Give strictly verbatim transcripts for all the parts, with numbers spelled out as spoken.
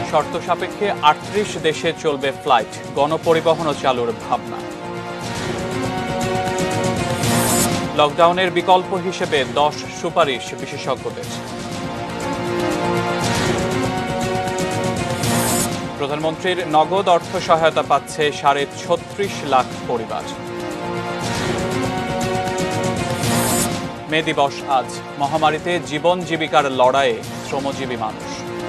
শর্ত সাপেক্ষে আটত্রিশ দেশে চলবে ফ্লাইট, গণপরিবহন চালুর ভাবনা। লকডাউনের বিকল্প হিসেবে দশ সুপারিশ বিশেষজ্ঞদের। প্রধানমন্ত্রীর নগদ অর্থ সহায়তা পাচ্ছে সাড়ে ছত্রিশ লাখ পরিবার। মে দিবস আজ, মহামারীতে জীবন জীবিকার লড়াইয়ে শ্রমজীবী মানুষ।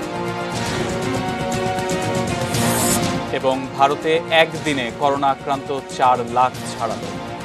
এবং ভারতে একদিনে করোনা আক্রান্ত চার লাখ ছাড়ালো।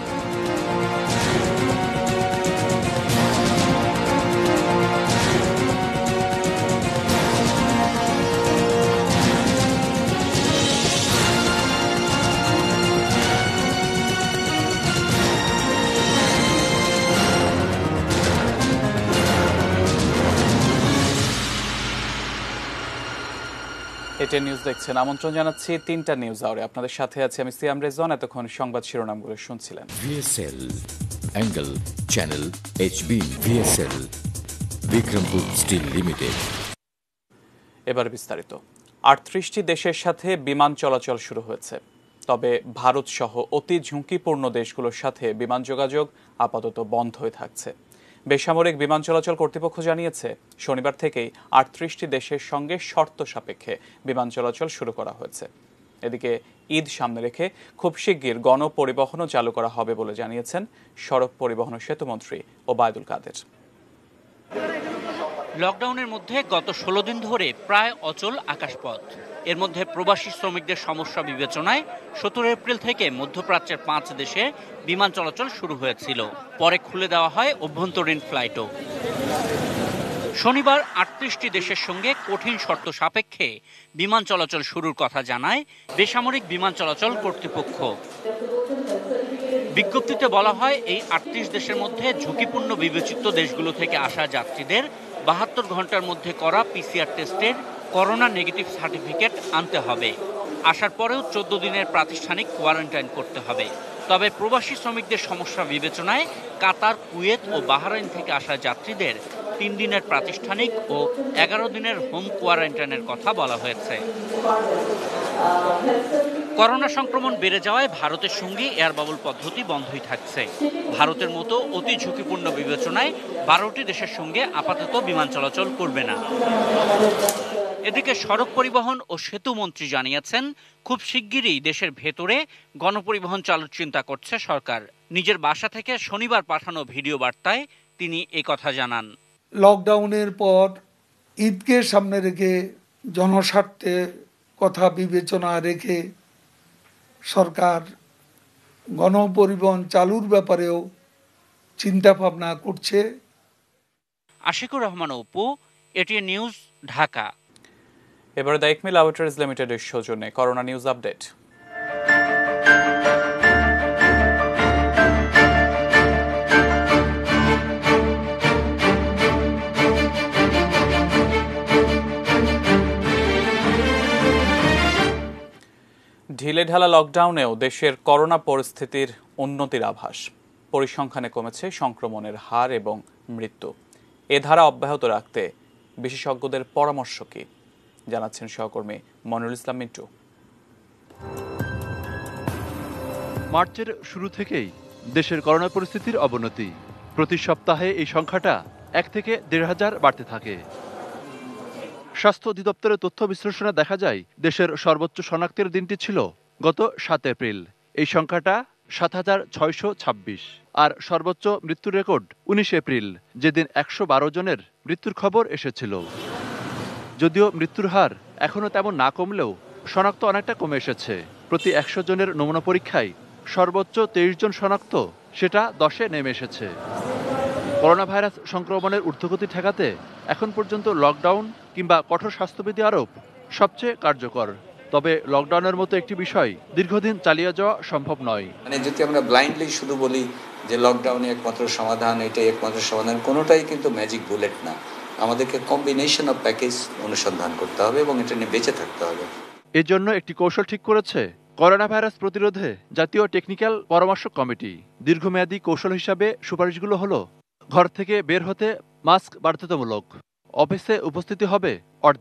এটি নিউজ দেখছেন, আমন্ত্রণ জানাচ্ছি তিনটা নিউজ আওয়ারে। আপনাদের সাথে আছে আমি সিয়াম রেজওয়ান। এতক্ষণ সংবাদ শিরোনামগুলো শুনছিলেন। VSL, angle, channel, HB, VSL, Bikrampur steel limited. এবার বিস্তারিত। আটত্রিশটি দেশের সাথে বিমান চলাচল শুরু হয়েছে, তবে ভারত সহ অতি ঝুঁকিপূর্ণ দেশগুলোর সাথে বিমান যোগাযোগ আপাতত বন্ধ হয়ে থাকছে। বেসামরিক বিমান চলাচল কর্তৃপক্ষ জানিয়েছে, শনিবার থেকেই আটত্রিশটি দেশের সঙ্গে শর্ত সাপেক্ষে বিমান চলাচল শুরু করা হয়েছে। এদিকে ঈদ সামনে রেখে খুব শিগগির গণপরিবহনও চালু করা হবে বলে জানিয়েছেন সড়ক পরিবহন ও সেতুমন্ত্রী ওবায়দুল কাদের। লকডাউনের মধ্যে গত ষোলো দিন ধরে প্রায় অচল আকাশপথ। এর মধ্যে প্রবাসী শ্রমিকদের সমস্যা বিবেচনায় সতেরো এপ্রিল থেকে মধ্যপ্রাচ্যের পাঁচ দেশে বিমান চলাচল শুরু হয়েছিল। পরে খুলে দেওয়া হয় অভ্যন্তরীণ ফ্লাইটও। শনিবার আটত্রিশটি দেশের সঙ্গে কঠিন শর্ত সাপেক্ষে বিমান চলাচল শুরুর কথা জানায় বেসামরিক বিমান চলাচল কর্তৃপক্ষ। বিজ্ঞপ্তিতে বলা হয়, এই আটত্রিশ দেশের মধ্যে ঝুঁকিপূর্ণ বিবেচিত দেশগুলো থেকে আসা যাত্রীদের বাহাত্তর ঘন্টার মধ্যে করা পিসিআর টেস্টের করোনা নেগেটিভ সার্টিফিকেট আনতে হবে। আসার পরেও চোদ্দ দিনের প্রাতিষ্ঠানিক কোয়ারেন্টাইন করতে হবে। তবে প্রবাসী শ্রমিকদের সমস্যা বিবেচনায় কাতার, কুয়েত ও বাহরাইন থেকে আসা যাত্রীদের তিন দিনের প্রাতিষ্ঠানিক ও এগারো দিনের হোম কোয়ারেন্টাইনের কথা বলা হয়েছে। করোনা সংক্রমণ বেড়ে যাওয়ায় ভারতের সঙ্গে এয়ার বাবল পদ্ধতি বন্ধই থাকছে। ভারতের মতো অতি ঝুঁকিপূর্ণ বিবেচনায় বারোটি দেশের সঙ্গে আপাতত বিমান চলাচল করবে না। এদিকে সড়ক পরিবহন ও সেতু মন্ত্রী জানিয়েছেন, খুব শিগগিরই দেশের ভেতরে গণপরিবহন চালুর চিন্তা করছে সরকার। নিজের বাসা থেকে শনিবার পাঠানো ভিডিও বার্তায় তিনি এই কথা জানান। লকডাউনের পর ঈদকে সামনে রেখে জনস্বার্থে কথা বিবেচনা রেখে সরকার গণপরিবহন চালুর ব্যাপারেও চিন্তা ভাবনা করছে। Ashikur Rahman Apu, ATN news, Dhaka. এবারে দ্য একমি ল্যাবরেটরিজ লিমিটেডের সৌজন্যে করোনা নিউজ আপডেট। ঢিলেঢালা লকডাউনেও দেশের করোনা পরিস্থিতির উন্নতির আভাস। পরিসংখ্যানে কমেছে সংক্রমণের হার এবং মৃত্যু। এ ধারা অব্যাহত রাখতে বিশেষজ্ঞদের পরামর্শ কি, জানাচ্ছেন সহকর্মী মনিরুল ইসলাম মিন্টু। মার্চের শুরু থেকেই দেশের করোনা পরিস্থিতির অবনতি। প্রতি সপ্তাহে এই সংখ্যাটা এক থেকে দেড় হাজার বাড়তে থাকে। স্বাস্থ্য অধিদপ্তরের তথ্য বিশ্লেষণে দেখা যায়, দেশের সর্বোচ্চ শনাক্তের দিনটি ছিল গত সাত এপ্রিল। এই সংখ্যাটা সাত হাজার ছয়শো ছাব্বিশ। আর সর্বোচ্চ মৃত্যুর রেকর্ড উনিশ এপ্রিল, যেদিন একশো বারো জনের মৃত্যুর খবর এসেছিল। যদিও মৃত্যুর হার এখনও তেমন না কমলেও শনাক্ত অনেকটা কমে এসেছে। প্রতি একশো জনের নমুনা পরীক্ষায় সর্বোচ্চ তেইশ জন শনাক্ত, সেটা দশে নেমে এসেছে। করোনা ভাইরাস সংক্রমণের ঊর্ধ্বগতি ঠেকাতে এখন পর্যন্ত লকডাউন কিংবা কঠোর স্বাস্থ্যবিধি আরোপ সবচেয়ে কার্যকর। তবে লকডাউনের মতো একটি বিষয় দীর্ঘদিন চালিয়ে যাওয়া সম্ভব নয়। মানে যদি আমরা ব্লাইন্ডলি শুধু বলি যে লকডাউনে একমাত্র সমাধান, এটাই একমাত্র সমাধান, কোনোটাই কিন্তু ম্যাজিক বুলেট না। আমাদেরকে কম্বিনেশন অফ প্যাকেজ অনুসন্ধান করতে হবে এবং এটা নিয়ে বেঁচে থাকতে হবে। এর জন্য একটি কৌশল ঠিক করেছে করোনা ভাইরাস প্রতিরোধে জাতীয় টেকনিক্যাল পরামর্শ কমিটি। দীর্ঘমেয়াদী কৌশল হিসাবে সুপারিশগুলো হলো, ঘর থেকে বের হতে মাস্ক বাধ্যতামূলক, অফিসে উপস্থিতি হবে অর্ধেক,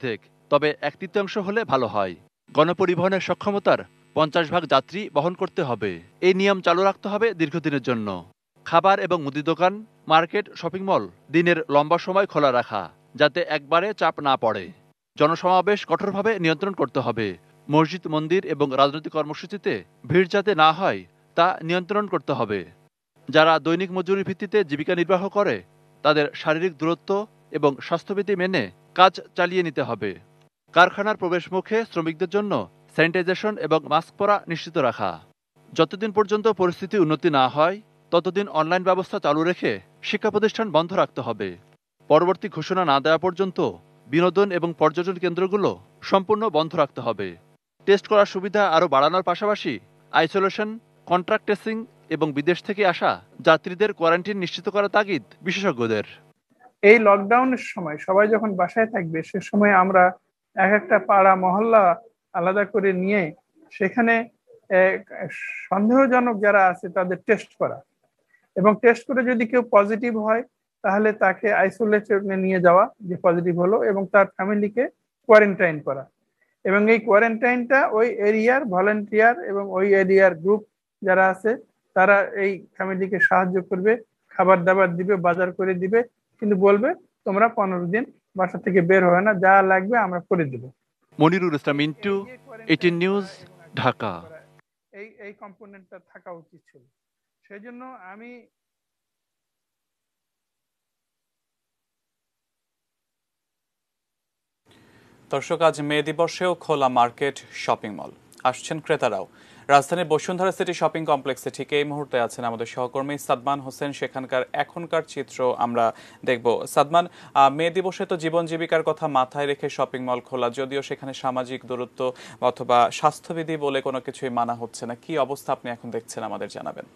তবে এক তৃতীয়াংশ হলে ভালো হয়। গণপরিবহনের সক্ষমতার পঞ্চাশ ভাগ যাত্রী বহন করতে হবে। এই নিয়ম চালু রাখতে হবে দীর্ঘদিনের জন্য। খাবার এবং মুদি দোকান, মার্কেট, শপিং মল দিনের লম্বা সময় খোলা রাখা, যাতে একবারে চাপ না পড়ে। জনসমাবেশ কঠোরভাবে নিয়ন্ত্রণ করতে হবে। মসজিদ, মন্দির এবং রাজনৈতিক কর্মসূচিতে ভিড় যাতে না হয় তা নিয়ন্ত্রণ করতে হবে। যারা দৈনিক মজুরির ভিত্তিতে জীবিকা নির্বাহ করে তাদের শারীরিক দূরত্ব এবং স্বাস্থ্যবিধি মেনে কাজ চালিয়ে নিতে হবে। কারখানার প্রবেশমুখে শ্রমিকদের জন্য স্যানিটাইজেশন এবং মাস্ক পরা নিশ্চিত রাখা। যতদিন পর্যন্ত পরিস্থিতি উন্নতি না হয় ততদিন অনলাইন ব্যবস্থা চালু রেখে শিক্ষা প্রতিষ্ঠান বন্ধ রাখতে হবে। পরবর্তী ঘোষণা না দেওয়া পর্যন্ত বিনোদন এবং পর্যটন কেন্দ্রগুলো সম্পূর্ণ বন্ধ রাখতে হবে। টেস্ট করার সুবিধা আরও বাড়ানোর পাশাপাশি আইসোলেশন, কন্ট্রাক্ট ট্রেসিং এবং বিদেশ থেকে আসা যাত্রীদের কোয়ারেন্টাইন নিশ্চিত করা তাগিদ বিশেষজ্ঞদের। এই লকডাউনের সময় সবাই যখন বাসায় থাকবে সে সময় আমরা এক একটা পাড়া মহল্লা আলাদা করে নিয়ে সেখানে সন্দেহজনক যারা আছে তাদের টেস্ট করা, এবং টেস্ট করে যদি কেউ পজিটিভ হয় তাহলে তাকে আইসোলেশনে নিয়ে যাওয়া, যে পজিটিভ হলো, এবং তার ফ্যামিলিকে কোয়ারেন্টাইন করা। এবং এই কোয়ারেন্টাইনটা ওই এরিয়ার ভলান্টিয়ার এবং ওই এরিয়ার গ্রুপ যারা আছে তারা এই ফ্যামিলিকে সাহায্য করবে, খাবার দাবার দিবে, বাজার করে দিবে, কিন্তু বলবে তোমরা পনেরো দিন বাসা থেকে বের হয় না, যা লাগবে আমরা করে দেব। Monirul Islam Mintu, eighteen news, Dhaka. এই এই কম্পোনেন্টটা থাকা উচিত ছিল। সেই জন্য আমি দর্শক, আজ মে দিবসেও খোলা মার্কেট, শপিং মল, আসছেন ক্রেতারাও। রাজধানীর বসুন্ধরা সিটি শপিং কমপ্লেক্সে ঠিক এই মুহূর্তে আছেন আমাদের সহকর্মী সাদমান হোসেন। সেখানকার এখনকার চিত্র আমরা দেখব। সাদমান, মে দিবসে তো জীবন জীবিকার কথা মাথায় রেখে শপিং মল খোলা, যদিও সেখানে সামাজিক দূরত্ব অথবা স্বাস্থ্যবিধি বলে কোনো কিছুই মানা হচ্ছে না। কি অবস্থা আপনি এখন দেখছেন আমাদের জানাবেন।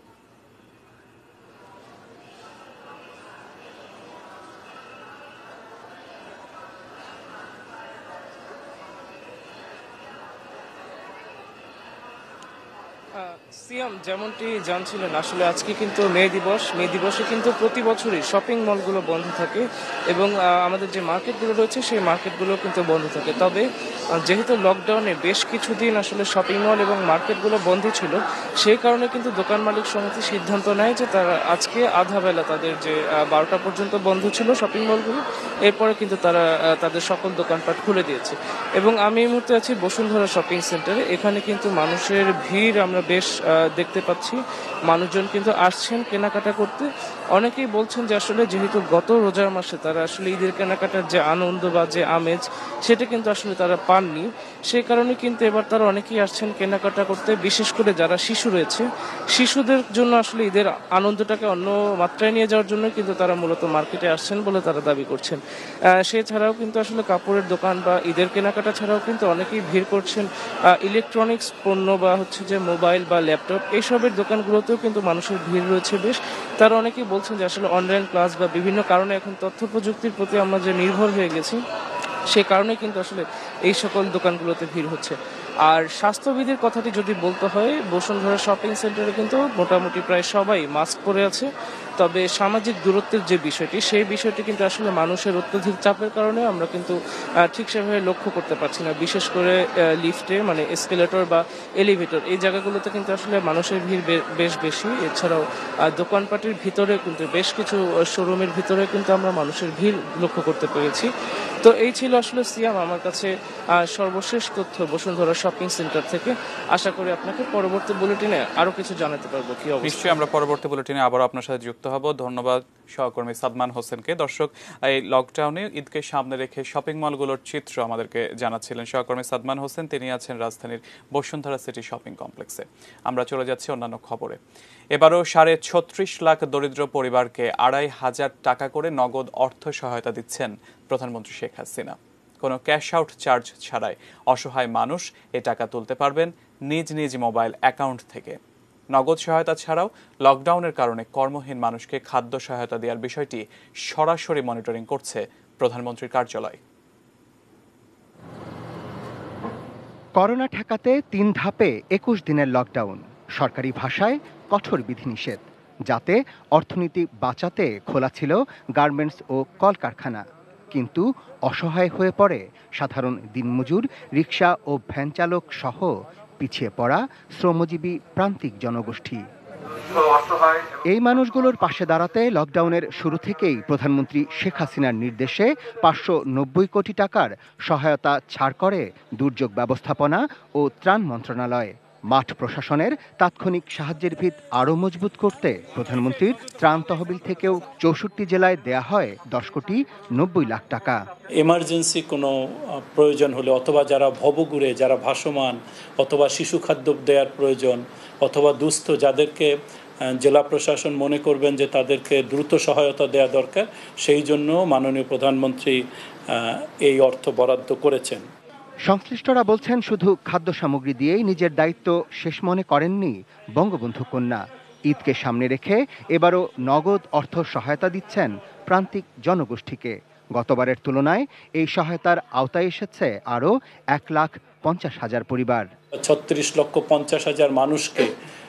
সিয়াম, যেমনটি জানছিলেন, আসলে আজকে কিন্তু মে দিবস। মে দিবসে কিন্তু প্রতি বছরই শপিং মলগুলো বন্ধ থাকে এবং আমাদের যে মার্কেটগুলো রয়েছে সেই মার্কেটগুলো কিন্তু বন্ধ থাকে। তবে যেহেতু লকডাউনে বেশ কিছুদিন আসলে শপিং মল এবং মার্কেটগুলো বন্ধ ছিল, সেই কারণে কিন্তু দোকান মালিক সমিতি সিদ্ধান্ত নেয় যে তারা আজকে আধা বেলা, তাদের যে বারোটা পর্যন্ত বন্ধ ছিল শপিং মলগুলো, এরপরে কিন্তু তারা তাদের সকল দোকানপাট খুলে দিয়েছে। এবং আমি এই মুহূর্তে আছি বসুন্ধরা শপিং সেন্টারে। এখানে কিন্তু মানুষের ভিড় আমরা বেশ দেখতে পাচ্ছি। মানুষজন কিন্তু আসছেন কেনাকাটা করতে। অনেকেই বলছেন যে আসলে যেহেতু গত রোজার মাসে তারা আসলে ঈদের কেনাকাটার যে আনন্দ বা যে আমেজ সেটা কিন্তু আসলে তারা পাননি, সেই কারণে কিন্তু এবার তারা অনেকেই আসছেন কেনাকাটা করতে। বিশেষ করে যারা শিশু রয়েছে, শিশুদের জন্য আসলে ঈদের আনন্দটাকে অন্য মাত্রায় নিয়ে যাওয়ার জন্য কিন্তু তারা মূলত মার্কেটে আসছেন বলে তারা দাবি করছেন। সেছাড়াও কিন্তু আসলে কাপড়ের দোকান বা ঈদের কেনাকাটা ছাড়াও কিন্তু অনেকেই ভিড় করছেন ইলেকট্রনিক্স পণ্য বা হচ্ছে যে মোবাইল বা ল্যাপটপ, এইসবের দোকানগুলোতেও কিন্তু মানুষের ভিড় রয়েছে বেশ। তারা অনেকেই বলছেন যে আসলে অনলাইন ক্লাস বা বিভিন্ন কারণে এখন তথ্য প্রযুক্তির প্রতি আমরা যে নির্ভর হয়ে গেছি, সে কারণে কিন্তু আসলে এই সকল দোকানগুলোতে ভিড় হচ্ছে। আর স্বাস্থ্যবিধির কথাটি যদি বলতে হয়, বসুন্ধরা শপিং সেন্টারে কিন্তু মোটামুটি প্রায় সবাই মাস্ক পরে আছে। তবে সামাজিক দূরত্বের যে বিষয়টি, সেই বিষয়টি কিন্তু আসলে মানুষের অত্যধিক চাপের কারণে আমরা কিন্তু ঠিক সেভাবে লক্ষ্য করতে পারছি না। বিশেষ করে লিফটে, মানে এসকেলেটর বা এলিভেটর, এই জায়গাগুলোতে কিন্তু আসলে মানুষের ভিড় বেশ বেশি। এছাড়াও দোকানপাটের ভিতরে কিন্তু বেশ কিছু শোরুমের ভিতরে কিন্তু আমরা মানুষের ভিড় লক্ষ্য করতে পেরেছি। তো এই ছিল আসলে সিয়াম আমার কাছে সর্বশেষ তথ্য বসুন্ধরা শপিং সেন্টার থেকে। আশা করি আপনাকে পরবর্তী বুলেটিনে আরো কিছু জানাতে পারবো। কি অবস্থা? নিশ্চয়ই আমরা পরবর্তী বুলেটিনে আবারও আপনার সাথে যুক্ত হব। ধন্যবাদ সহকর্মী সাদমান হোসেনকে। দর্শক, এই লকডাউনে ঈদকে সামনে রেখে শপিং মলগুলোর চিত্র আমাদেরকে জানাচ্ছিলেন সহকর্মী সাদমান হোসেন। তিনি আছেন রাজধানীর বসুন্ধরা সিটি শপিং কমপ্লেক্সে। আমরা চলে যাচ্ছি অন্যান্য খবরে। এবারও সাড়ে ছত্রিশ লাখ দরিদ্র পরিবারকে আড়াই হাজার টাকা করে নগদ অর্থ সহায়তা দিচ্ছেন প্রধানমন্ত্রী শেখ হাসিনা। কোনো ক্যাশ আউট চার্জ ছাড়াই অসহায় মানুষ এ টাকা তুলতে পারবেন নিজ নিজ মোবাইল অ্যাকাউন্ট থেকে। নগদ সহায়তা ছাড়াও লকডাউনের কারণে কর্মহীন মানুষকে খাদ্য সহায়তা দেওয়ার বিষয়টি সরাসরি মনিটরিং করছে প্রধানমন্ত্রীর কার্যালয়। করোনা ঠেকাতে তিন ধাপে একুশ দিনের লকডাউন, সরকারি ভাষায় কঠোর বিধিনিষেধ, যাতে অর্থনীতি বাঁচাতে খোলা ছিল গার্মেন্টস ও কলকারখানা। কিন্তু অসহায় হয়ে পড়ে সাধারণ দিনমজুর, রিকশা ও ভ্যান চালক সহ পিছিয়ে পড়া শ্রমজীবী প্রান্তিক জনগোষ্ঠী। এই মানুষগুলোর পাশে দাঁড়াতে লকডাউনের শুরু থেকেই প্রধানমন্ত্রী শেখ হাসিনার নির্দেশে পাঁচশো নব্বই কোটি টাকার সহায়তা ছাড় করে দুর্যোগ ব্যবস্থাপনা ও ত্রাণ মন্ত্রণালয়। মাঠ প্রশাসনের তাৎক্ষণিক সাহায্যের ভিত আরও মজবুত করতে প্রধানমন্ত্রীর ত্রাণ তহবিল থেকেও চৌষট্টি জেলায় দেয়া হয় দশ কোটি নব্বই লাখ টাকা। এমার্জেন্সি কোনো প্রয়োজন হলে অথবা যারা ভবঘুরে, যারা ভাসমান, অথবা শিশু খাদ্য দেওয়ার প্রয়োজন, অথবা দুস্থ যাদেরকে জেলা প্রশাসন মনে করবেন যে তাদেরকে দ্রুত সহায়তা দেওয়া দরকার, সেই জন্য মাননীয় প্রধানমন্ত্রী এই অর্থ বরাদ্দ করেছেন। সংশ্লিষ্টরা বলছেন, শুধু খাদ্য সামগ্রী দিয়েই নিজের দায়িত্ব শেষ মনে করেননি বঙ্গবন্ধু কন্যা। ঈদকে সামনে রেখে এবারও নগদ অর্থ সহায়তা দিচ্ছেন প্রান্তিক জনগোষ্ঠীকে। গতবারের তুলনায় এই সহায়তার আওতায় এসেছে আরও এক লাখ পঞ্চাশ হাজার পরিবার। ছত্রিশ লক্ষ পঞ্চাশ হাজার মানুষকে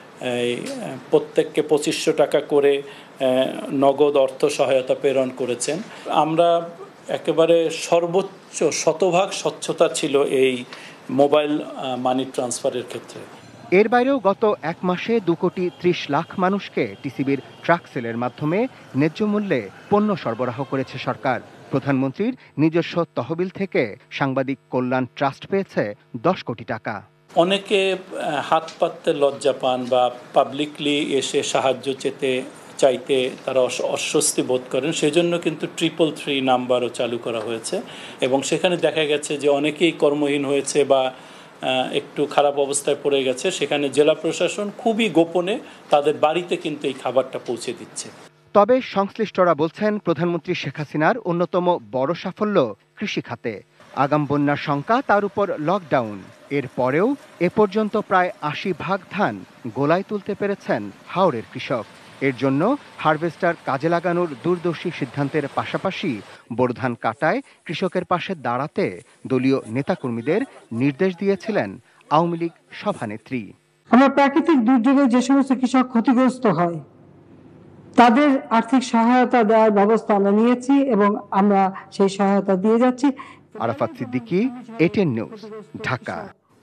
প্রত্যেককে পঁচিশশো টাকা করে নগদ অর্থ সহায়তা প্রেরণ করেছেন। আমরা একেবারে সর্বোচ্চ শতভাগ স্বচ্ছতা ছিল এই মোবাইল মানি ট্রান্সফারের ক্ষেত্রে। এর বাইরেও গত এক মাসে দু কোটি ত্রিশ লাখ মানুষকে টিসিবির ট্রাক সেলের মাধ্যমে ন্যায্য মূল্যে পণ্য সরবরাহ করেছে সরকার। প্রধানমন্ত্রীর নিজস্ব তহবিল থেকে সাংবাদিক কল্যাণ ট্রাস্ট পেয়েছে দশ কোটি টাকা। অনেকে হাত পাততে লজ্জা পান বা পাবলিকলি এসে সাহায্য চেতে চাইতে তারা অস্বস্তি বোধ করেন, সেজন্য কিন্তু ট্রিপল থ্রি নাম্বারও চালু করা হয়েছে এবং সেখানে দেখা গেছে যে অনেকেই কর্মহীন হয়েছে বা একটু খারাপ অবস্থায় পড়ে গেছে, সেখানে জেলা প্রশাসন খুবই গোপনে তাদের বাড়িতে কিন্তু এই খাবারটা পৌঁছে দিচ্ছে। তবে সংশ্লিষ্টরা বলছেন, প্রধানমন্ত্রী শেখ হাসিনার অন্যতম বড় সাফল্য কৃষি খাতে। আগাম বন্যার শঙ্কা, তার উপর লকডাউন, এর পরেও এ পর্যন্ত প্রায় আশি ভাগ ধান গোলায় তুলতে পেরেছেন হাওরের কৃষক। এর জন্য হারভেস্টার কাজে লাগানোর দূরদর্শী সিদ্ধান্তের পাশাপাশি বোরো ধান কাটায় কৃষকের পাশে দাঁড়াতে দলীয় নেতাকর্মীদের নির্দেশ দিয়েছিলেন আওয়ামী লীগ সভানেত্রী। আমরা প্রাকৃতিক দুর্যোগে যে সমস্ত কৃষক ক্ষতিগ্রস্ত হয় তাদের আর্থিক সহায়তা দেওয়ার ব্যবস্থা আমরা নিয়েছি এবং আমরা সেই সহায়তা দিয়ে যাচ্ছি। Arafat Siddiqui, ATN news, Dhaka.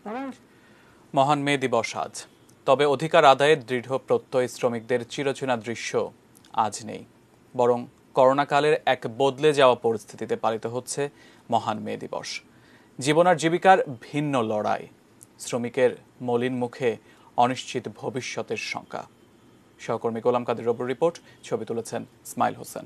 মহান মে দিবস আজ, তবে অধিকার আদায়ের দৃঢ় প্রত্যয় শ্রমিকদের চিরচেনা দৃশ্য আজ নেই, বরং করোনাকালের এক বদলে যাওয়া পরিস্থিতিতে পালিত হচ্ছে মহান মে দিবস। জীবন আর জীবিকার ভিন্ন লড়াই, শ্রমিকের মলিন মুখে অনিশ্চিত ভবিষ্যতের শঙ্কা। সহকর্মী গোলাম কাদের রবুর রিপোর্ট, ছবি তুলেছেন ইসমাইল হোসেন।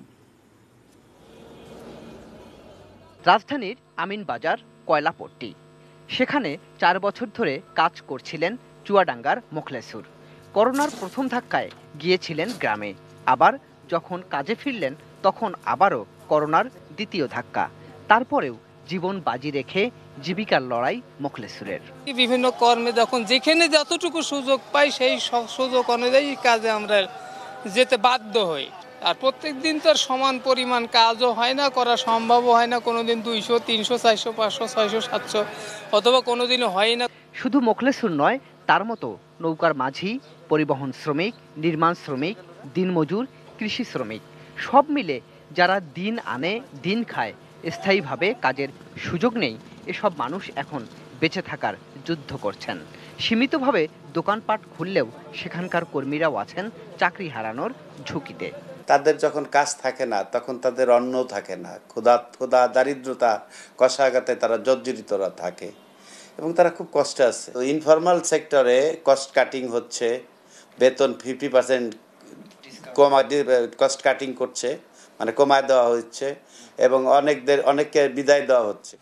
রাজধানীর আমিনবাজার কয়লাপট্টি, সেখানে চার বছর ধরে কাজ করছিলেন চুয়াডাঙ্গার মোখলেসুর। করোনার প্রথম ধাক্কায় গিয়েছিলেন গ্রামে, আবার যখন কাজে ফিরলেন তখন আবারও করোনার দ্বিতীয় ধাক্কা। তারপরেও জীবন বাজি রেখে জীবিকার লড়াই মোখলেসুরের। বিভিন্ন কর্মে যখন যেখানে যতটুকু সুযোগ পাই সেই সব সুযোগ অনুযায়ী কাজে আমরা যেতে বাধ্য হই। আর প্রত্যেক দিন তো আর সমান পরিমাণ কাজও হয় না, করা সম্ভবও হয় না। কোনোদিন দুইশো, তিনশো, চারশো, পাঁচশো, ছয়শো, সাতশো, অথবা কোনোদিনও হয় না। শুধু মোখলেসুর নয়, তার মতো নৌকার মাঝি, পরিবহন শ্রমিক, নির্মাণ শ্রমিক, দিনমজুর, কৃষি শ্রমিক, সব মিলে যারা দিন আনে দিন খায়, স্থায়ীভাবে কাজের সুযোগ নেই, এসব মানুষ এখন বেঁচে থাকার যুদ্ধ করছেন। সীমিতভাবে দোকানপাট খুললেও সেখানকার কর্মীরাও আছেন চাকরি হারানোর ঝুঁকিতে। তাদের যখন কাজ থাকে না তখন তাদের অন্ন থাকে না, ক্ষুধা ক্ষুধা দারিদ্রতা কষাঘাতে তারা জর্জরিতরা থাকে এবং তারা খুব কষ্টে আছে। ইনফরমাল সেক্টরে কস্ট কাটিং হচ্ছে, বেতন ফিফটি পার্সেন্ট কমা কস্ট কাটিং করছে, মানে কমায় দেওয়া হচ্ছে এবং অনেকদের অনেককে বিদায় দেওয়া হচ্ছে।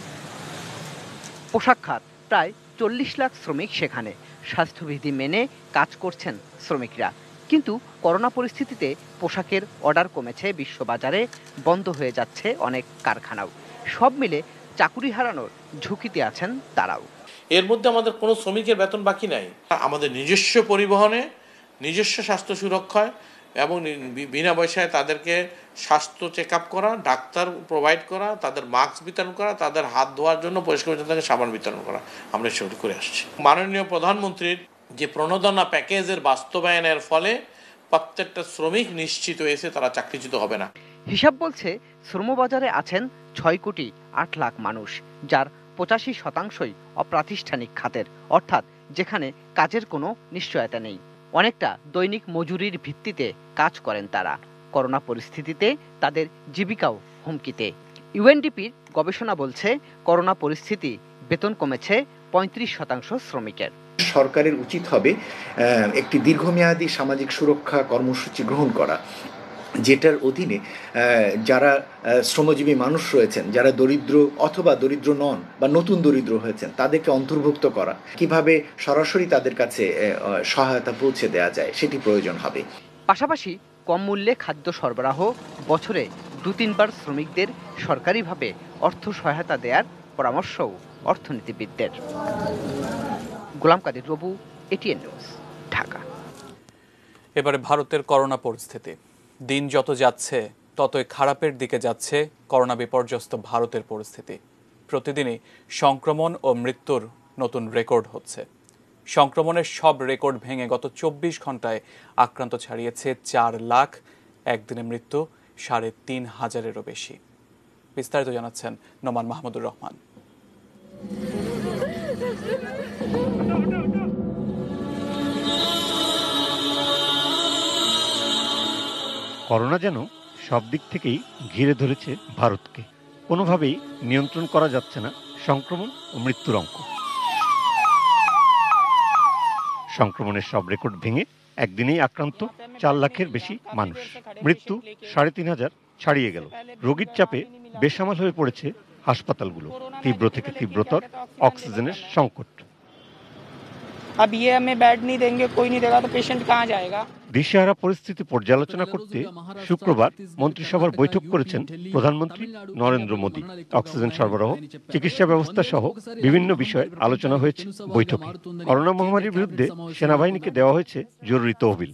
পোশাক খাত, প্রায় চল্লিশ লাখ শ্রমিক সেখানে স্বাস্থ্যবিধি মেনে কাজ করছেন শ্রমিকরা। কিন্তু করোনা পরিস্থিতিতে পোশাকের অর্ডার কমেছে বিশ্ববাজারে, বন্ধ হয়ে যাচ্ছে অনেক কারখানাও। সব মিলে চাকুরি হারানোর ঝুঁকিতে আছেন তারাও। এর মধ্যে আমাদের কোনো শ্রমিকের বেতন বাকি নাই। আমাদের নিজস্ব পরিবহনে, নিজস্ব স্বাস্থ্য সুরক্ষায় এবং বিনা পয়সায় তাদেরকে স্বাস্থ্য চেক আপ করা, ডাক্তার প্রোভাইড করা, তাদের মাস্ক বিতরণ করা, তাদের হাত ধোয়ার জন্য পরিষ্কার পরিচ্ছন্নতাকে সাবান বিতরণ করা আমরা সেগুলি করে আসছি। মাননীয় প্রধানমন্ত্রীর যে প্রণোদনা প্যাকেজের বাস্তবায়নের ফলে প্রত্যেকটা শ্রমিক নিশ্চিত হয়েছে তারা চাকরিচ্যুত হবে না। হিসাব বলছে শ্রমবাজারে আছেন ছয় কোটি আট লাখ মানুষ, যার পঁচাশি শতাংশই অপ্রাতিষ্ঠানিক খাতের, অর্থাৎ যেখানে কাজের কোনো নিশ্চয়তা নেই। অনেকটা দৈনিক মজুরির ভিত্তিতে কাজ করেন তারা। করোনা পরিস্থিতিতে তাদের জীবিকাও হুমকিতে। ইউএনডিপির গবেষণা বলছে করোনা পরিস্থিতি বেতন কমেছে পঁয়ত্রিশ শতাংশ শ্রমিকের। সরকারের উচিত হবে একটি দীর্ঘমেয়াদী সামাজিক সুরক্ষা কর্মসূচি গ্রহণ করা, যেটার অধীনে যারা শ্রমজীবী মানুষ রয়েছেন, যারা দরিদ্র অথবা দরিদ্র নন বা নতুন দরিদ্র হয়েছেন, তাদেরকে অন্তর্ভুক্ত করা, কিভাবে সরাসরি তাদের কাছে সহায়তা পৌঁছে দেওয়া যায় সেটি প্রয়োজন হবে। পাশাপাশি কম মূল্যে খাদ্য সরবরাহ, বছরে দু তিনবার শ্রমিকদের সরকারিভাবে অর্থ সহায়তা দেওয়ার পরামর্শও অর্থনীতিবিদদের। Golam Kader Robu, ATN news, Dhaka. এবারে ভারতের করোনা পরিস্থিতি। দিন যত যাচ্ছে ততই খারাপের দিকে যাচ্ছে করোনা বিপর্যস্ত ভারতের পরিস্থিতি। প্রতিদিনই সংক্রমণ ও মৃত্যুর নতুন রেকর্ড হচ্ছে। সংক্রমণের সব রেকর্ড ভেঙে গত চব্বিশ ঘন্টায় আক্রান্ত ছাড়িয়েছে চার লাখ, একদিনে মৃত্যু সাড়ে তিন হাজারেরও বেশি। বিস্তারিত জানাচ্ছেন নোমান মাহমুদুর রহমান। করোনা যেন সব দিক থেকেই ঘিরে ধরেছে ভারতকে। কোনোভাবেই নিয়ন্ত্রণ করা যাচ্ছে না সংক্রমণ ও মৃত্যুর অঙ্ক। সংক্রমণের সব রেকর্ড ভেঙে একদিনেই আক্রান্ত চার লাখের বেশি মানুষ, মৃত্যু সাড়ে তিন হাজার ছাড়িয়ে গেল। রোগীর চাপে বেসামাল হয়ে পড়েছে হাসপাতালগুলো। তীব্র থেকে তীব্রতর অক্সিজেনের সংকট। अब ये हमें बेड नहीं देंगे, कोई नहीं देगा तो पेशेंट कहाँ जाएगा। দিশেহারা পরিস্থিতি পর্যালোচনা করতে শুক্রবার মন্ত্রিসভার বৈঠক করেছেন প্রধানমন্ত্রী নরেন্দ্র মোদী। অক্সিজেন সরবরাহ, চিকিৎসা ব্যবস্থা সহ বিভিন্ন বিষয়ে আলোচনা হয়েছে বৈঠকে। করোনা মহামারীর বিরুদ্ধে সেনাবাহিনীকে দেওয়া হয়েছে জরুরি তহবিল।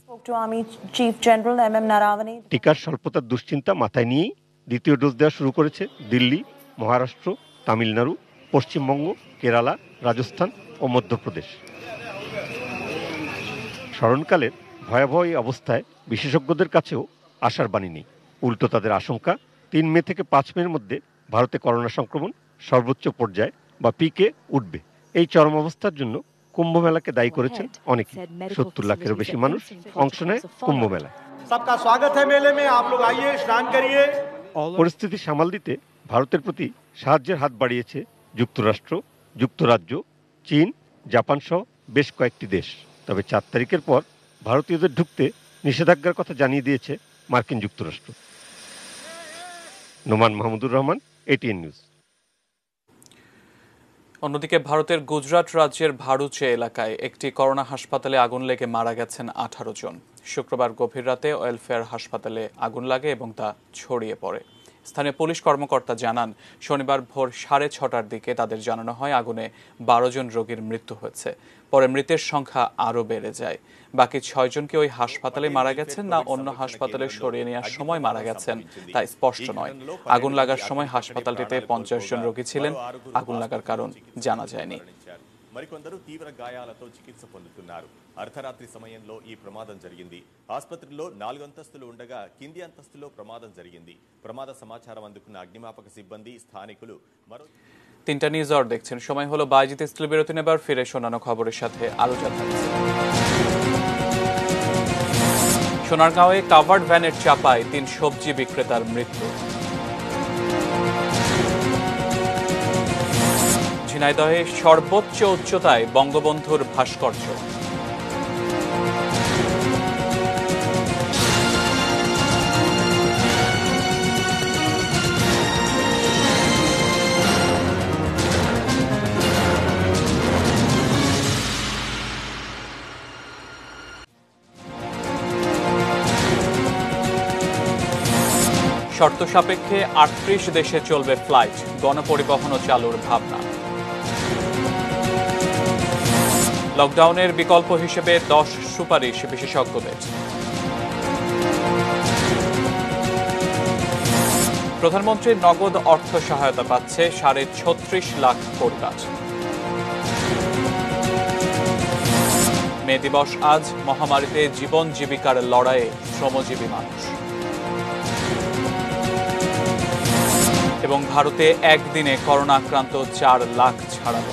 টিকার স্বল্পতার দুশ্চিন্তা মাথায় নিয়েই দ্বিতীয় ডোজ দেওয়া শুরু করেছে দিল্লি, মহারাষ্ট্র, তামিলনাড়ু, পশ্চিমবঙ্গ, কেরালা, রাজস্থান ও মধ্যপ্রদেশ। স্মরণকালের ভয়াবহ এই অবস্থায় বিশেষজ্ঞদের কাছেও আশার বাণী নেই। উল্টো তাদের আশঙ্কা, তিন মে থেকে পাঁচ মের মধ্যে ভারতে করোনা সংক্রমণ সর্বোচ্চ পর্যায়ে বা পিকে উঠবে। এই চরম অবস্থার জন্য কুম্ভ মেলাকে দায়ী করেছেন অনেকে। সত্তর লাখেরও বেশি মানুষ অংশ নেয় কুম্ভ মেলায়। পরিস্থিতি সামাল দিতে ভারতের প্রতি সাহায্যের হাত বাড়িয়েছে যুক্তরাষ্ট্র, যুক্তরাজ্য, চীন, জাপান সহ বেশ কয়েকটি দেশ। তবে চার তারিখের পর ভারতীয়দের ঢুকতে নিষেধাজ্ঞার কথা জানিয়ে দিয়েছে মার্কিন যুক্তরাষ্ট্র। Noman Mahmudur Rahman, ATN news. অন্যদিকে ভারতের গুজরাট রাজ্যের ভারুচে এলাকায় একটি করোনা হাসপাতালে আগুন লেগে মারা গেছেন আঠারো জন। শুক্রবার গভীর রাতে ওয়েলফেয়ার হাসপাতালে আগুন লাগে এবং তা ছড়িয়ে পড়ে। স্থানীয় পুলিশ কর্মকর্তা জানান, শনিবার ভোর সাড়ে ছটার দিকে তাদের জানানো হয় আগুনে বারো জন রোগীর মৃত্যু হয়েছে। পরে মৃতের সংখ্যা আরও বেড়ে যায়। বাকি ছয় জনকে ওই হাসপাতালে মারা গেছেন না অন্য হাসপাতালে সরিয়ে নেওয়ার সময় মারা গেছেন তা স্পষ্ট নয়। আগুন লাগার সময় হাসপাতালটিতে পঞ্চাশ জন রোগী ছিলেন। আগুন লাগার কারণ জানা যায়নি। మరికొందరు తీవ్ర గాయాలతో చికిత్స పొందుతున్నారు. అర్ధరాత్రి సమయంలో ఈ ప్రమాదం జరిగింది. ఆసుపత్రిలో నాలుగు అంతస్తులు ఉండగా కింది అంతస్తులో ప్రమాదం జరిగింది. ప్రమాద సమాచారం అందుకున్న అగ్నిమాపక సిబ్బంది, స్థానికులు మరో তিনটা নিউজ আওয়ার দেখছেন। সময় হলো বাইজিত স্টিল বিরতি নেবার, ফিরে শোনানো খবরের সাথে আলো জানাচ্ছি। সোনারগাঁওয়ে কাভার্ড ভ্যানের চাপায় তিন সবজি বিক্রেতার মৃত্যু। ঝিনাইদহে সর্বোচ্চ উচ্চতায় বঙ্গবন্ধুর ভাস্কর্য। শর্ত সাপেক্ষে আটত্রিশ দেশে চলবে ফ্লাইট, গণপরিবহনও চালুর ভাবনা। লকডাউনের বিকল্প হিসেবে দশ সুপারিশ বিশেষজ্ঞদের। প্রধানমন্ত্রীর নগদ অর্থ সহায়তা পাচ্ছে সাড়ে ছত্রিশ লাখ পরিবার। মে দিবস আজ, মহামারীতে জীবন জীবিকার লড়াইয়ে শ্রমজীবী মানুষ। এবং ভারতে একদিনে করোনা আক্রান্ত চার লাখ ছাড়ালো।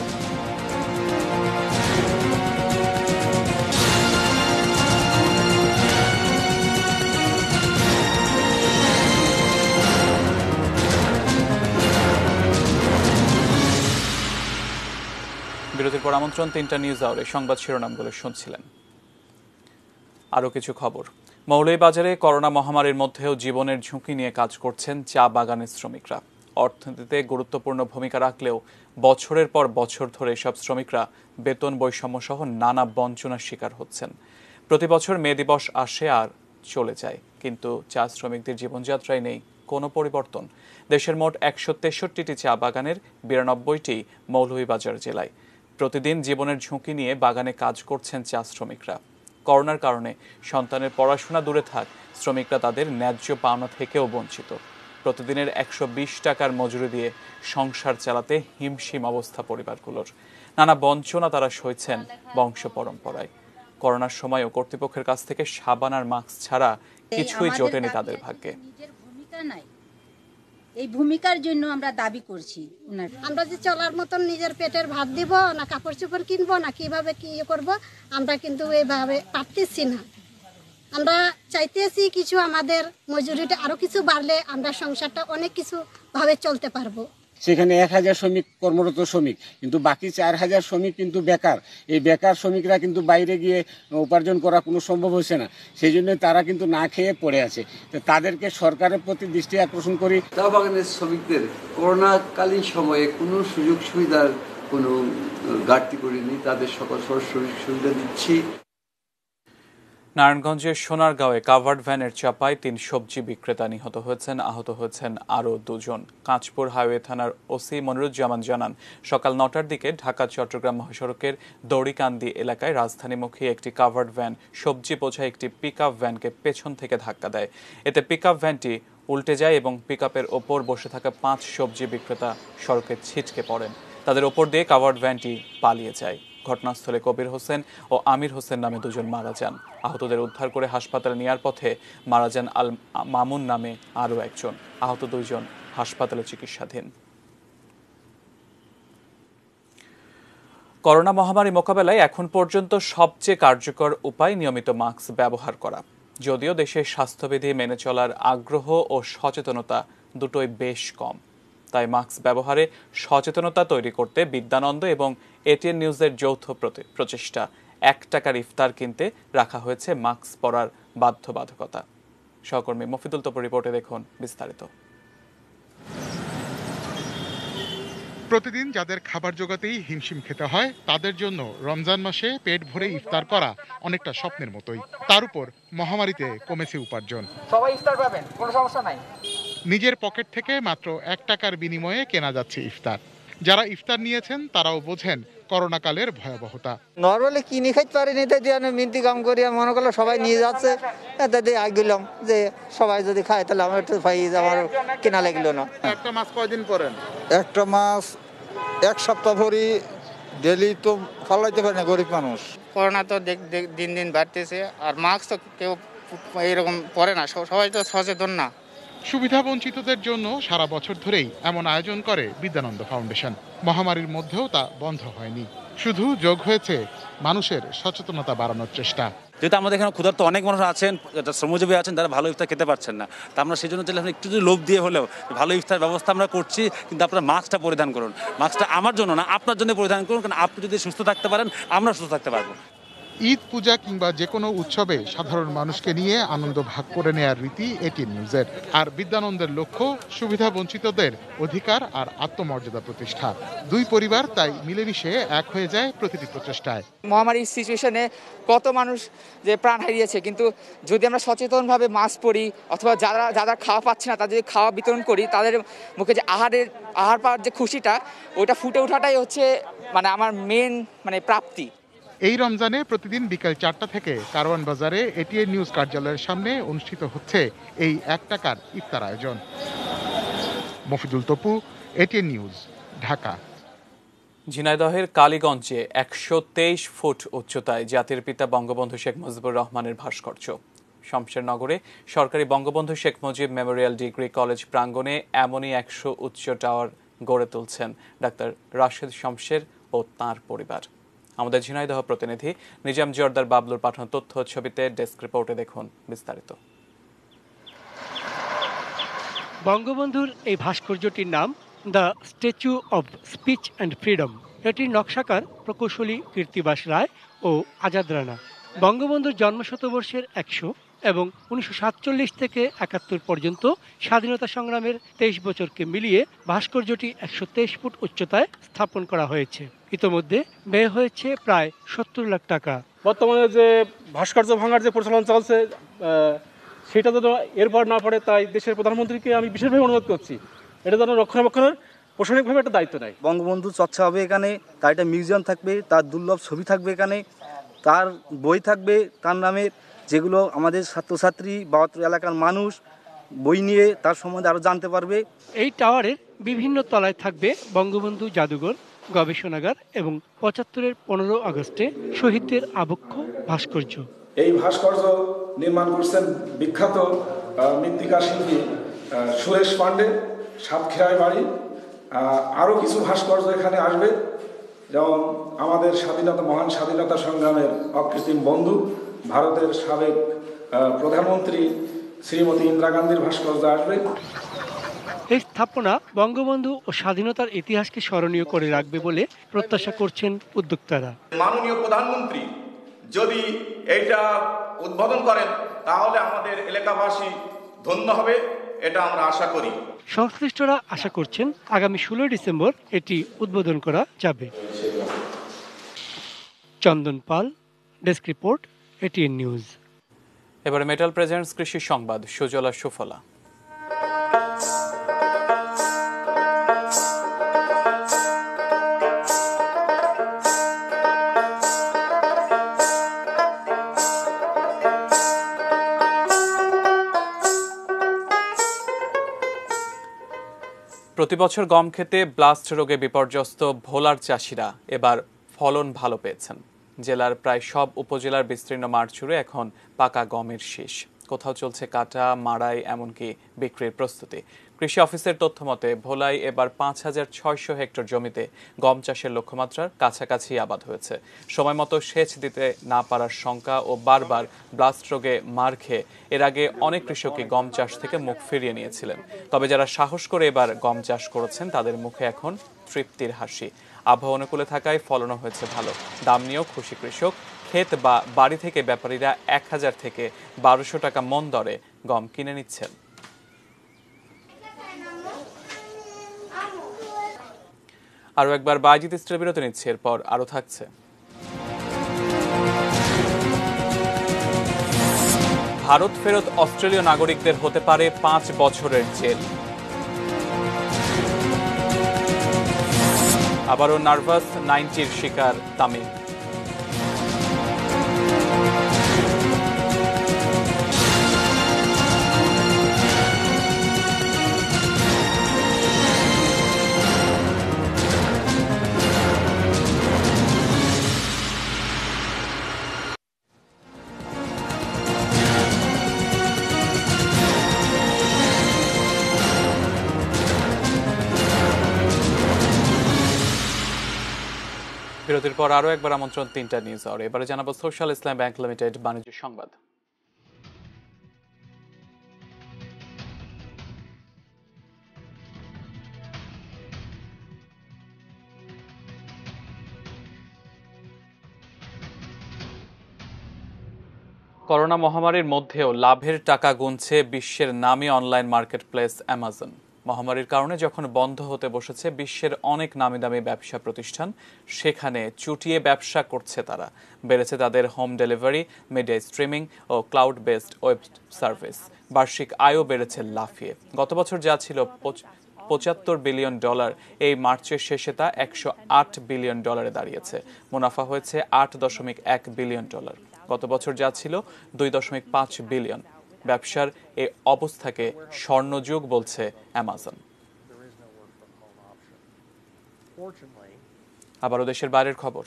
বিরতির পর আমন্ত্রণ তিনটা নিউজ আওয়ারে সংবাদ শিরোনামগুলো শুনছিলেন। আরও কিছু খবর। মৌলভীবাজারে করোনা মহামারীর মধ্যেও জীবনের ঝুঁকি নিয়ে কাজ করছেন চা বাগানের শ্রমিকরা। অর্থনীতিতে গুরুত্বপূর্ণ ভূমিকা রাখলেও বছরের পর বছর ধরে এসব শ্রমিকরা বেতন বৈষম্য সহ নানা বঞ্চনার শিকার হচ্ছেন। প্রতি বছর মে দিবস আসে আর চলে যায়, কিন্তু চা শ্রমিকদের জীবনযাত্রায় নেই কোনো পরিবর্তন। দেশের মোট একশো তেষট্টিটি চা বাগানের বিরানব্বইটি মৌলভীবাজার জেলায়। প্রতিদিন জীবনের ঝুঁকি নিয়ে বাগানে কাজ করছেন চা শ্রমিকরা। করোনার কারণে সন্তানের পড়াশোনা দূরে থাক, শ্রমিকরা তাদের ন্যায্য পাওনা থেকেও বঞ্চিত। প্রতিদিনের একশো বিশ টাকার মজুরি দিয়ে সংসার চালাতে হিমশিম অবস্থা পরিবারগুলোর। নানা বঞ্চনা তারা সইছেন বংশ পরম্পরায়। করোনার সময়ও কর্তৃপক্ষের কাছ থেকে সাবান আর মাস্ক ছাড়া কিছুই জোটেনি তাদের ভাগ্যে। এই ভূমিকার জন্য আমরা দাবি করছি। আমরা যে চলার মতন নিজের পেটের ভাত দিব না, কাপড় চোপড় কিনবো না, কিভাবে কি করব, আমরা কিন্তু এইভাবে পারতেছি না। আমরা চাইতেছি কিছু আমাদের মজুরিটা আরো কিছু বাড়লে আমরা সংসারটা অনেক কিছু ভাবে চলতে পারবো। সেখানে এক হাজার শ্রমিক কর্মরত শ্রমিক, কিন্তু বাকি চার হাজার শ্রমিক কিন্তু বেকার। এই বেকার শ্রমিকরা কিন্তু বাইরে গিয়ে উপার্জন করা কোনো সম্ভব হচ্ছে না, সেই জন্য তারা কিন্তু না খেয়ে পড়ে আছে। তাদেরকে সরকারের প্রতি দৃষ্টি আকর্ষণ করি। চা বাগানের শ্রমিকদের করোনাকালীন সময়ে কোনো সুযোগ সুবিধার কোনো ঘাটতি করিনি, তাদের সকল সুযোগ সুবিধা দিচ্ছি। নারায়ণগঞ্জের সোনারগাঁওয়ে কাভার্ড ভ্যানের চাপায় তিন সবজি বিক্রেতা নিহত হয়েছেন, আহত হয়েছেন আরও দুজন। কাঁচপুর হাইওয়ে থানার ওসি মনিরুজ্জামান জানান, সকাল নটার দিকে ঢাকা চট্টগ্রাম মহাসড়কের দড়িকান্দি এলাকায় রাজধানীমুখী একটি কাভার্ড ভ্যান সবজি বোঝাই একটি পিকআপ ভ্যানকে পেছন থেকে ধাক্কা দেয়। এতে পিকআপ ভ্যানটি উল্টে যায় এবং পিকআপের ওপর বসে থাকা পাঁচ সবজি বিক্রেতা সড়কে ছিটকে পড়েন। তাদের ওপর দিয়ে কাভার্ড ভ্যানটি পালিয়ে যায়। ঘটনাস্থলে কবির হোসেন ও আমির হোসেন নামে দুজন মারা যান। আহতদের উদ্ধার করে হাসপাতালে নেওয়ার পথে মারা যান আল মামুন নামে আরও একজন। আহত দুইজন হাসপাতালে চিকিৎসাধীন। করোনা মহামারী মোকাবেলায় এখন পর্যন্ত সবচেয়ে কার্যকর উপায় নিয়মিত মাস্ক ব্যবহার করা। যদিও দেশে স্বাস্থ্যবিধি মেনে চলার আগ্রহ ও সচেতনতা দুটোই বেশ কম, তাই মাস্ক ব্যবহারে সচেতনতা তৈরি করতে বিদ্যানন্দ এবং এটিএন নিউজের যৌথ প্রচেষ্টা এক টাকার ইফতার কিনতে রাখা হয়েছে মাস্ক পরার বাধ্যবাধকতা। সহকর্মী মফিদুল তপুর রিপোর্টে দেখুন বিস্তারিত। প্রতিদিন যাদের খাবার জোগাতেই হিমশিম খেতে হয়, তাদের জন্য রমজান মাসে পেট ভরে ইফতার করা অনেকটা স্বপ্নের মতোই। তার উপর মহামারীতে কমেছে উপার্জন। সবাই ইফতার পাবেন, কোনো সমস্যা নাই। নিজের পকেট থেকে মাত্র এক টাকার বিনিময়ে কেনা যাচ্ছে ইফতার। যারা ইফতার নিয়েছেন তারাও বোঝেন করোনাকালের ভয়াবহতা। নরমালি কিনে খাইতে পারিনি, তাই দিয়ে মিন্তি কাম করি মনে করলো সবাই নিয়ে যাচ্ছে, এতে দিয়ে আগলাম যে সবাই যদি খায় তাহলে আমার একটু ভাই আমার কেনা লাগলো না। একটা মাছ কয়দিন পরেন? একটা মাছ এক সপ্তাহ ভরি ডেলি তো ফালাইতে পারে না গরিব মানুষ। করোনা তো দিন দিন বাড়তেছে, আর মাস্ক তো কেউ এইরকম পরে না, সবাই তো সচেতন না। সুবিধা বঞ্চিতদের জন্য সারা বছর ধরেই এমন আয়োজন করে বিদ্যানন্দ ফাউন্ডেশন। মহামারীর মধ্যেও তা বন্ধ হয়নি, শুধু যোগ হয়েছে মানুষের সচেতনতা বাড়ানোর চেষ্টা। যেহেতু আমাদের এখানে ক্ষুধার্ত অনেক মানুষ আছেন, শ্রমজীবী আছেন, যারা ভালো ইফতার খেতে পারছেন না, তা আমরা সেই জন্য চাইলে একটু যদি লোভ দিয়ে হলেও ভালো ইফতার ব্যবস্থা আমরা করছি, কিন্তু আপনারা মাস্কটা পরিধান করুন। মাস্কটা আমার জন্য না, আপনার জন্য পরিধান করুন, কারণ আপনি যদি সুস্থ থাকতে পারেন আমরা সুস্থ থাকতে পারবো। ঈদ, পূজা কিংবা যে কোনো উৎসবে সাধারণ মানুষকে নিয়ে আনন্দ ভাগ করে নেয়ার রীতি এটি নিউজের। আর বিদ্যানন্দের লক্ষ্য সুবিধা বঞ্চিতদের অধিকার আর আত্মমর্যাদা প্রতিষ্ঠা। দুই পরিবার তাই মিলেমিশে এক হয়ে যায় প্রতিটি প্রচেষ্টায়। মহামারীর সিচুয়েশনে কত মানুষ যে প্রাণ হারিয়েছে, কিন্তু যদি আমরা সচেতনভাবে মাস্ক পরি অথবা যারা যারা খাওয়া পাচ্ছে না তাদের খাওয়া বিতরণ করি, তাদের মুখে যে আহারের আহার পাওয়ার যে খুশিটা ওটা ফুটে ওঠাটাই হচ্ছে মানে আমার মেন মানে প্রাপ্তি। এই রমজানে প্রতিদিন বিকাল চারটা থেকে কারওয়ান বাজারে এটিএন নিউজ কার্যালয়ের সামনে অনুষ্ঠিত হচ্ছে এই এক টাকার ইফতার আয়োজন। Mofidul Tapu, ATN news, Dhaka. ঝিনাইদহের কালীগঞ্জে একশো তেইশ ফুট উচ্চতায় জাতির পিতা বঙ্গবন্ধু শেখ মুজিবুর রহমানের ভাস্কর্য। শমশেরনগরে সরকারি Bangabandhu Sheikh Mujib memorial degree college প্রাঙ্গণে এমনই একশো উচ্চ টাওয়ার গড়ে তুলছেন ডাক্তার রাশেদ শমশের ও তাঁর পরিবার। আমাদের ঝিনাইদহ প্রতিনিধি নিজাম জর্দার বাবলুর পাঠানো তথ্য ছবিতে ডেস্ক রিপোর্টে দেখুন বিস্তারিত। বঙ্গবন্ধুর এই ভাস্কর্যটির নাম the statue of speech and freedom. এটির নকশাকার প্রকৌশলী কীর্তিবাস রায় ও আজাদ রানা। বঙ্গবন্ধুর জন্মশতবর্ষের একশো এবং উনিশশো সাতচল্লিশ থেকে একাত্তর পর্যন্ত স্বাধীনতা সংগ্রামের তেইশ বছরকে মিলিয়ে ভাস্কর্যটি একশো তেইশ ফুট উচ্চতায় স্থাপন করা হয়েছে। ইতোমধ্যে ব্যয় হয়েছে প্রায় সত্তর লাখ টাকা। বর্তমানে যে ভাস্কর্য ভাঙার যে প্রচলন চলছে সেটা যেন এরপর না পড়ে, তাই দেশের প্রধানমন্ত্রীকে আমি বিশেষভাবে অনুরোধ করছি এটা যেন রক্ষণাবেক্ষণের প্রশাসনিকভাবে একটা দায়িত্ব নেয়। বঙ্গবন্ধু চর্চা হবে এখানে, তার একটা মিউজিয়াম থাকবে, তার দুর্লভ ছবি থাকবে এখানে, তার বই থাকবে তার নামে, যেগুলো আমাদের ছাত্রছাত্রী বাহাত্তর এলাকার মানুষ বই নিয়ে তার সম্বন্ধে আরও জানতে পারবে। এই টাওয়ারের বিভিন্ন তলায় থাকবে বঙ্গবন্ধু জাদুঘর, গবেষণাগার এবং পঁচাত্তরের পনেরো আগস্টে শহীদদের আবক্ষ ভাস্কর্য। এই ভাস্কর্য নির্মাণ করছেন বিখ্যাত মৃত্তিকা শিল্পী সুরেশ পান্ডে, সাতক্ষীরায় বাড়ি। আরও কিছু ভাস্কর্য এখানে আসবে, যেমন আমাদের স্বাধীনতা মহান স্বাধীনতা সংগ্রামের অকৃত্রিম বন্ধু ভারতের সাবেক প্রধানমন্ত্রী শ্রীমতী ইন্দিরা গান্ধীর ভাস্কর্য আসবে। এই স্থাপনা বঙ্গবন্ধু ও স্বাধীনতার ইতিহাসকে স্মরণীয় করে রাখবে বলে প্রত্যাশা করছেন উদ্যোক্তারা। মাননীয় প্রধানমন্ত্রী যদি এইটা উদ্বোধন করেন তাহলে আমাদের এলাকাবাসী ধন্য হবে, এটা আমরা আশা করি। সংশ্লিষ্টরা আশা করছেন আগামী ষোলোই ডিসেম্বর এটি উদ্বোধন করা যাবে। Chandan Pal, desk report, ATN news. এবারে মেটাল প্রেজেন্টস কৃষি সংবাদ, সুজলা সুফলা। প্রতিবছর গম খেতে ব্লাস্ট রোগে বিপর্যস্ত ভোলার চাষিরা এবার ফলন ভালো পেয়েছেন। জেলার প্রায় সব উপজেলার বিস্তীর্ণ মাঠ জুড়ে এখন পাকা গমের শীষ। কোথাও চলছে কাটা, মাড়াই, এমনকি বিক্রির প্রস্তুতি। কৃষি অফিসের তথ্য মতে ভোলায় এবার পাঁচ হাজার ছয়শো হেক্টর জমিতে গম চাষের লক্ষ্যমাত্রার কাছাকাছি আবাদ হয়েছে। সময় মতো সেচ দিতে না পারার শঙ্কা ও বারবার ব্লাস্ট রোগে মার খেয়ে এর আগে অনেক কৃষকই গম চাষ থেকে মুখ ফিরিয়ে নিয়েছিলেন। তবে যারা সাহস করে এবার গম চাষ করেছেন তাদের মুখে এখন তৃপ্তির হাসি। আবহাওয়া অনুকূলে থাকায় ফলনও হয়েছে ভালো। দাম নিয়েও খুশি কৃষক। ক্ষেত বা বাড়ি থেকে ব্যাপারীরা এক হাজার থেকে বারোশো টাকা মন দরে গম কিনে নিচ্ছেন। আরও একবার বাইজিৎ স্ত্রীর বিরতি নিচ্ছে, এরপর আরও থাকছে। ভারত ফেরত অস্ট্রেলীয় নাগরিকদের হতে পারে পাঁচ বছরের জেল। আবারও নার্ভাস নাইনটির শিকার তামিম। বিরতির পর আরও একবার আমন্ত্রণ তিনটা নিউজ আওয়ার। এবারে জানাবো সোশ্যাল ইসলাম ব্যাংক লিমিটেড বাণিজ্য সংবাদ। করোনা মহামারীর মধ্যেও লাভের টাকা গুনছে বিশ্বের নামী অনলাইন মার্কেটপ্লেস অ্যামাজন। মহামারীর কারণে যখন বন্ধ হতে বসেছে বিশ্বের অনেক নামি দামি ব্যবসা প্রতিষ্ঠান, সেখানে চুটিয়ে ব্যবসা করছে তারা। বেড়েছে তাদের হোম ডেলিভারি, মিডিয়া স্ট্রিমিং ও ক্লাউড বেসড ওয়েব সার্ভিস। বার্ষিক আয়ও বেড়েছে লাফিয়ে। গত বছর যা ছিল পঁচাত্তর বিলিয়ন ডলার, এই মার্চের শেষে তা একশো আট বিলিয়ন ডলারে দাঁড়িয়েছে। মুনাফা হয়েছে আট দশমিক এক বিলিয়ন ডলার। গত বছর যা ছিল দুই দশমিক পাঁচ বিলিয়ন। ব্যবসার এই অবস্থাকে স্বর্ণযুগ বলছে অ্যামাজন। আবারও দেশের বাইরের খবর।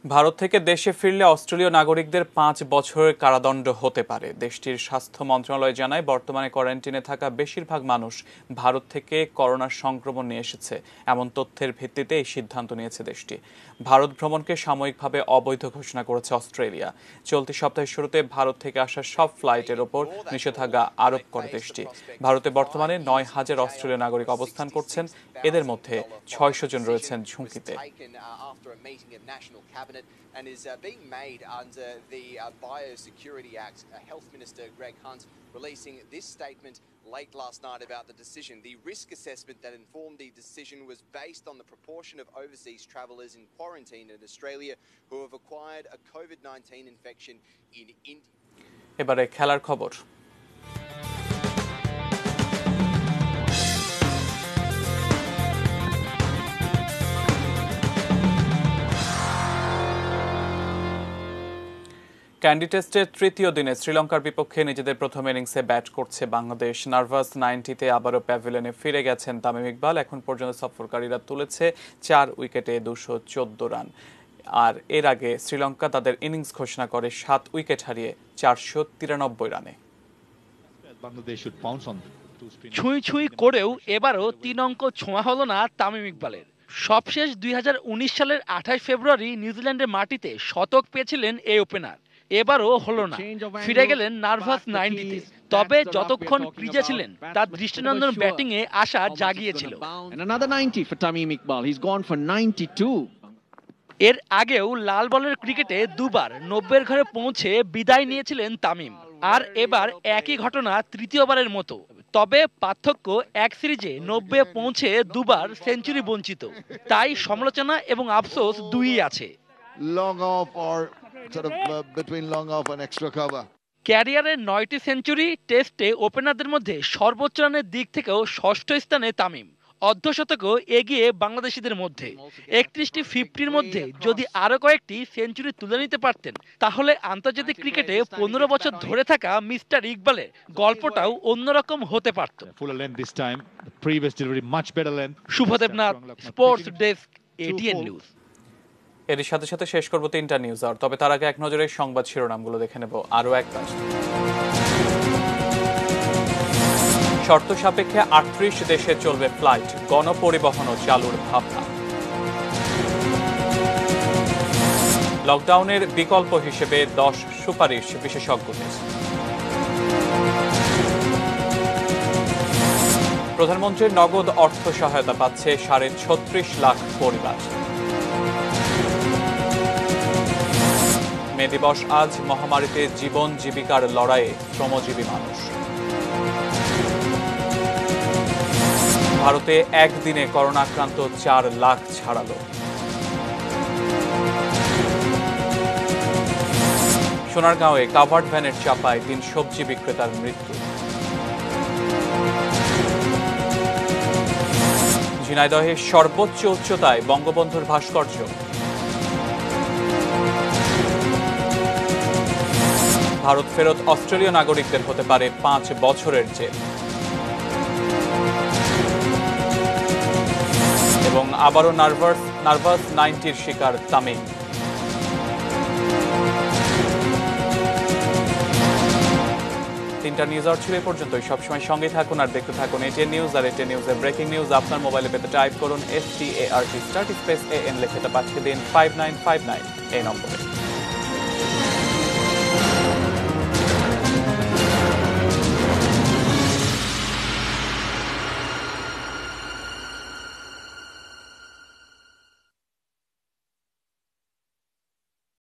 ভারত থেকে দেশে ফিরলে অস্ট্রেলীয় নাগরিকদের পাঁচ বছরের কারাদণ্ড হতে পারে। দেশটির স্বাস্থ্য মন্ত্রণালয় জানায়, বর্তমানে কোয়ারেন্টিনে থাকা বেশিরভাগ মানুষ ভারত থেকে করোনার সংক্রমণ নিয়ে এসেছে। এমন তথ্যের ভিত্তিতে এই সিদ্ধান্ত নিয়েছে দেশটি। ভারত ভ্রমণকে সাময়িকভাবে অবৈধ ঘোষণা করেছে অস্ট্রেলিয়া। চলতি সপ্তাহের শুরুতে ভারত থেকে আসা সব ফ্লাইটের ওপর নিষেধাজ্ঞা আরোপ করে দেশটি। ভারতে বর্তমানে নয় হাজার অস্ট্রেলীয় নাগরিক অবস্থান করছেন। এদের মধ্যে ছয়শো জন রয়েছেন ঝুঁকিতে। And is uh, being made under the uh, Biosecurity Act. Uh, Health Minister Greg Hunt releasing this statement late last night about the decision. The risk assessment that informed the decision was based on the proportion of overseas travellers in quarantine in Australia who have acquired a COVID nineteen infection in India. এবারে খেলার খবর। Candy টেস্টের তৃতীয় দিনে শ্রীলঙ্কার বিপক্ষে নিজেদের প্রথম ইনিংসে ব্যাট করছে বাংলাদেশ। নার্ভাস নাইনটিতে আবারও প্যাভিলিয়নে ফিরে গেছেন তামিম ইকবাল। এখন পর্যন্ত সফরকারীরা তুলেছে চার উইকেটে দুশো চোদ্দ রান। আর এর আগে শ্রীলঙ্কা তাদের ইনিংস ঘোষণা করে সাত উইকেট হারিয়ে চারশো তিরানব্বই রানে। ছুঁই ছুঁই করেও এবারও তিন অঙ্ক ছোঁয়া হলো না তামিম ইকবালের। সবশেষ দুই হাজার উনিশ সালের আঠাশ ফেব্রুয়ারি নিউজিল্যান্ডের মাটিতে শতক পেয়েছিলেন এই ওপেনার। এবারও হলো না, ফিরে গেলেন নার্ভাস নাইনটিতে। তবে যতক্ষণ ক্রিজে ছিলেন তার দৃষ্টিনন্দন ব্যাটিং এ আশা জাগিয়েছিল। এর আগেও লাল বলের ক্রিকেটে দুবার নব্বের ঘরে পৌঁছে বিদায় নিয়েছিলেন তামিম। আর এবার একই ঘটনা তৃতীয়বারের মতো। তবে পার্থক্য এক সিরিজে নব্বে পৌঁছে দুবার সেঞ্চুরি বঞ্চিত। তাই সমালোচনা এবং আফসোস দুই আছে। ক্যারিয়ারের নয়টি সেঞ্চুরি, টেস্টে ওপেনারদের মধ্যে সর্বোচ্চ রানের দিক থেকেও ষষ্ঠ স্থানে তামিম। অর্ধশতকও এগিয়ে বাংলাদেশিদের মধ্যে। একত্রিশটি ফিফটির মধ্যে যদি আরো কয়েকটি সেঞ্চুরি তুলে নিতে পারতেন, তাহলে আন্তর্জাতিক ক্রিকেটে পনেরো বছর ধরে থাকা মিস্টার ইকবালের গল্পটাও অন্যরকম হতে পারত। Shubhadeb Nath, sports desk, ATN news. এর সাথে সাথে শেষ করবো তিনটা নিউজ আর তবে তার আগে এক নজরে সংবাদ শিরোনামগুলো দেখে নেব আরো একবার। শর্ত সাপেক্ষে আটত্রিশ দেশে চলবে ফ্লাইট, গণপরিবহনও চালুর ভাবনা। লকডাউনের বিকল্প হিসেবে দশ সুপারিশ বিশেষজ্ঞদের। প্রধানমন্ত্রীর নগদ অর্থ সহায়তা পাচ্ছে সাড়ে ছত্রিশ লাখ পরিবার। মে দিবস আজ, মহামারীতে জীবন জীবিকার লড়াইয়ে শ্রমজীবী মানুষ। ভারতে একদিনে করোনা আক্রান্ত চার লাখ ছাড়ালো। সোনারগাঁওয়ে কাভার্ড ভ্যানের চাপায় তিন সবজি বিক্রেতার মৃত্যু। ঝিনাইদহের সর্বোচ্চ উচ্চতায় বঙ্গবন্ধুর ভাস্কর্য। ভারত ফেরত অস্ট্রেলীয় নাগরিকদের হতে পারে পাঁচ বছরের জেল। এবং আবারও নার্ভাস নার্ভাস নাইনটির শিকার তামিম। তিনটা নিউজ আর ছিল এ পর্যন্তই। সবসময় সঙ্গে থাকুন আর দেখতে থাকুন এটিএন নিউজ। আর এটিএন নিউজের ব্রেকিং নিউজ আপনার মোবাইলে পেতে টাইপ করুন S T A R T start space A N লিখে পাঠিয়ে দিন ফাইভ নাইন ফাইভ নাইন এই নম্বরে।